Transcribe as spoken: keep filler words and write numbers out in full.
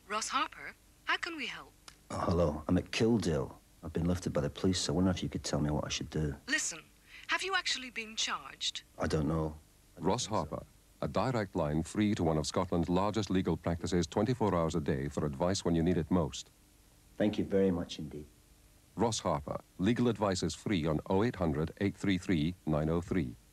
Ross Harper, how can we help? Oh, hello, I'm at Kildale. I've been lifted by the police. I wonder if you could tell me what I should do. Listen, have you actually been charged? I don't know. I don't Ross think so. Harper, a direct line free to one of Scotland's largest legal practices twenty-four hours a day for advice when you need it most. Thank you very much indeed. Ross Harper, legal advice is free on oh eight hundred, eight three three, nine oh three.